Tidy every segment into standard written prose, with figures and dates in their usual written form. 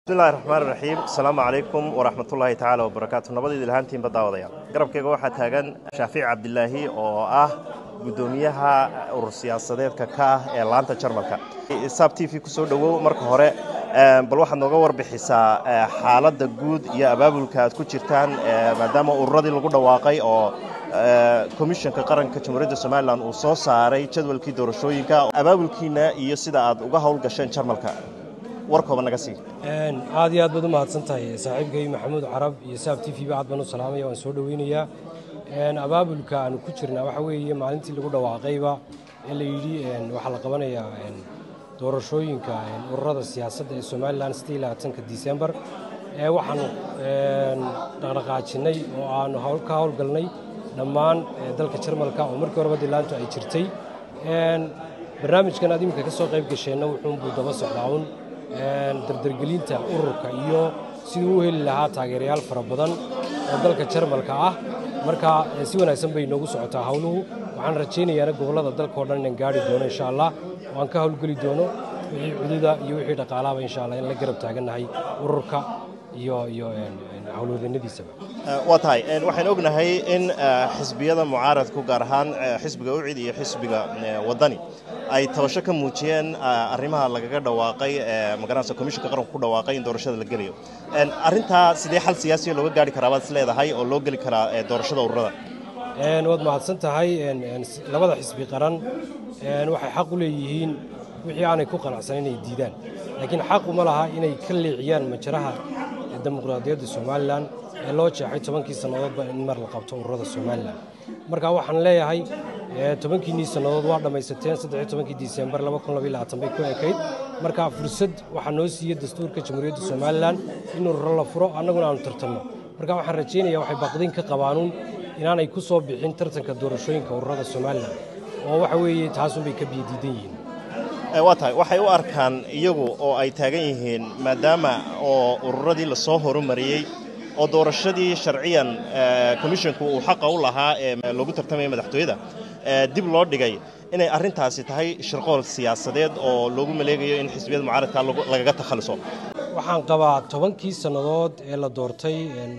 بسم الله الرحمن الرحيم السلام عليكم ورحمة الله تعالى وبركاته نبضي دلهانتين بداوديا قرب كيغو waxaa taagan Shaafic Cabdillaahi oo ah gudoomiyaha urur-siyaasadeedka ka ee laanta Jarmalka SAB TV ku soo dhawow marka hore bal waxaad nooga warbixisaa xaaladda guud iyo abaabulka aad ku jirtaan maadaama ururadii lagu dhawaaqay oo komishanka qaranka Jamhuuriyadda Soomaaliland uu soo saaray jadwalkii doorashooyinka abaabulkiina iyo sida aad uga hawl gasheen Jarmalka warkooba naga sii aad iyo aad baad u mahadsantahay saaxiibkay Maxamuud Carab iyo SAB TV baad baan u salaamay waan soo dhaweynayaa abaabulka aan ku jirnaa waxa weeye maalintii lagu dhawaaqayba in la yiri waxa la qabanayaa doorashooyinka ururada siyaasadda ee Soomaaliland 16 December waxaan dhaqaaqajinay oo aan ka hawlgalnay dhammaan dalka Jarmalka oo markii hore dilaantu ay jirtay barnaamijkan aad imika ka soo qayb gashayna wuxuu buu daba socdaawn dardargelinta ururka iyo sidoo uu heli lahaa taageerayaal fara badan oo dalka Jarmalka ah marka si wanaagsan bay noogu socotaa hawluhu waxaan rajaynayaa gobolada dalka oo dhan in gaari doono insha Allah waan ka hawlgali doono wixii xuduuda iyo wixii dhaqaalaha insha Allah in la garab taaganahay ururka iyo hawlwadeennadiisa watahay waxaan ognahay in xisbiyada mucaaradku gaar ahaan xisbiga UCID iyo xisbiga wadani ay tabasho ka muujiyeen arrimaha lagaga dhawaaqay magaraanka komishanka qaranku ku dhawaaqay in doorashada la geliyo arinta sidee xal siyaasi looga gaari karaa baad leedahay oo loo gali karaa doorashada ururada wad mahadsan tahay labada xisbi qaran waxay xaq u leeyihiin wixii aanay ku qanacsaneyn inay diidaan laakiin xaq uma laha inay ka leexiyaan majaraha dimuqraadiyadda Soomaaliland ee loo jeexay 10 sanadoodba in mar la qabto ururada Soomaaliland marka waxaan leeyahay 10 sanadood waa dhamaysateen 13 December 2022 bay ku ekeyd marka fursad waxa noo siiyay dastuurka Jamhuuriyadda Soomaaliland in urur la furo annaguna aan tartamo marka waxaan rajaynayaa waxay baqdin ka qabaanuun inaanay ku soo bixin tartanka doorashooyinka ururada Soomaaliland oo waxa weeye taas bay ka biidiidan yihiin watahay waxay u arkaan iyagu oo ay taagan yihiin maadaama oo ururadii la soo horumariyay oo doorashadii sharciyan komishanku uu xaq u lahaa ee lagu tartamay madaxtooyada dib loo dhigay inay arintaasi tahay shirqool siyaasadeed oo loogu maleegayo in xisbiyada mucaaradka lagaga takhaluso waxaan qabaa 10 sanadood ee la doortay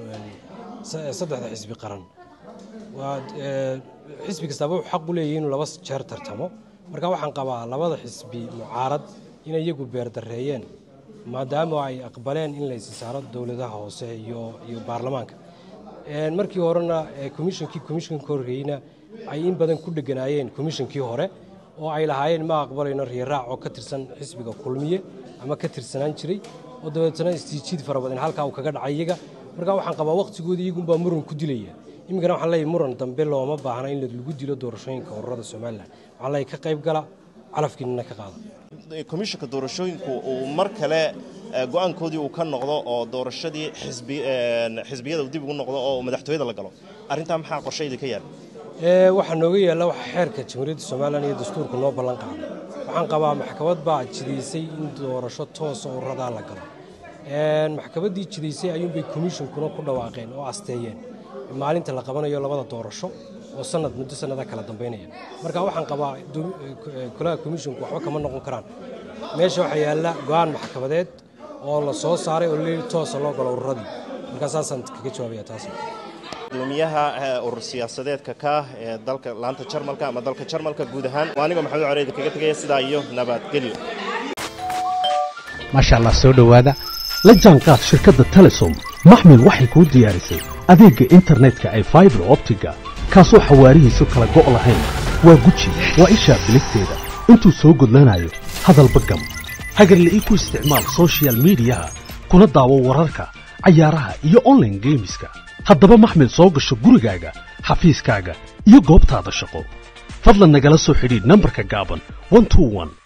saddexda xisbi qaran waa xisbi kasta wuxuu xaq u leeyahay inuu laba jeer tartamo marka waxaan qabaa labada xisbi mucaarad in iyagu beerdareeyeen maadaama ay aqbaleen in la isaaro dawladaha hoose iyo baarlamaanka markii horena komishanka horreeyna ay in badan ku dhaganaayeen komishankii hore oo ay lahaayeen ma aqbalayno riiraac oo ka tirsan xisbiga kulmiye ama ka tirsanaan jiray oo dawladana istiijid fara badan halka uu kaga dhacay iyaga marka waxaan qabaa waqtigoodii iyagu baa muran ku dilaya imigana waxaan leeyahay muran dambe looma baahna in lagu dilo doorashooyinka ururada Soomaaliland waxaan leeyahay ka qayb gala calafkiina ka qaado komishanka doorashooyinku uu mar kale go'aankoodii uu ka noqdo oo doorashadii xisbiyada dib ugu noqdo oo madaxtooyada la galo arinta maxaa qorsheeyay ka yaal waxa nooga yaala waxa xeerka Jamhuuriyadda Soomaaliland iyo dastuurka loo ballan qaaday waxaan qabaa maxkamad baa jideysay in doorasho toos oo ururada la galo maxkamaddii jideysay ayuunbay komishankuna ku dhawaaqeen oo asteeyeen maalinta la qabanayo labada doorasho oo muddo sanada kala dambeynaya marka waxaan qabaa kulaha komishanku waxba kama noqon karaan meesha waxa yaala go'aan maxkamadeed oo la soo saaray oo leeyahay toos loo galo ururadii marka saasaan kaga jawaabaya taas gudoomiyaha urur siyaasadeedka ka ee dalka laanta Jarmalka ama dalka Jarmalka guud ahaan waaniga Maxamuud Carab kaga tagay sidaa iyo nabadgelyo masha Allah soo dhawaada la jaanqaad shirkadda Telesom maxmil waxay ku diyaarisay adeegga internetka ee fiber optiga kaasoo xawaarihiisu kala go' lahayn waa guji waa isha biligteeda intuu soo gudlanayo hadalba gam hagarla'ii ku isticmaal social mediaha kuna daawo wararka cayaaraha iyo online gameska haddaba maxmil soo gasho gurigaaga xafiiskaaga iyo goobtaada shaqo fadlan nagala soo xidhiidh nambarka gaaban 121